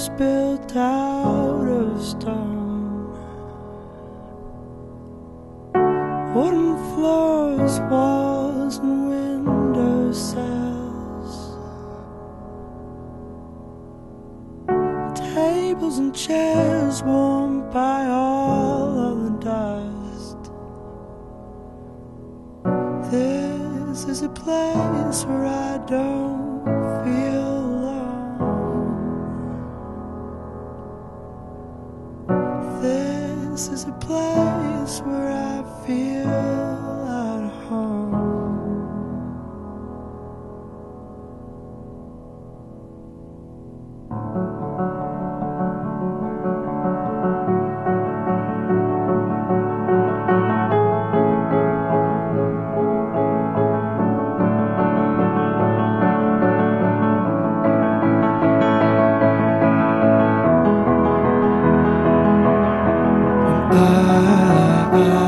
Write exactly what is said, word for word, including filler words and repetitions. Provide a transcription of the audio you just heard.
house built out of stone, wooden floors, walls and window sills, tables and chairs warmed by all of the dust. This is a place where I don't feel alone. This is a place where I feel at home. I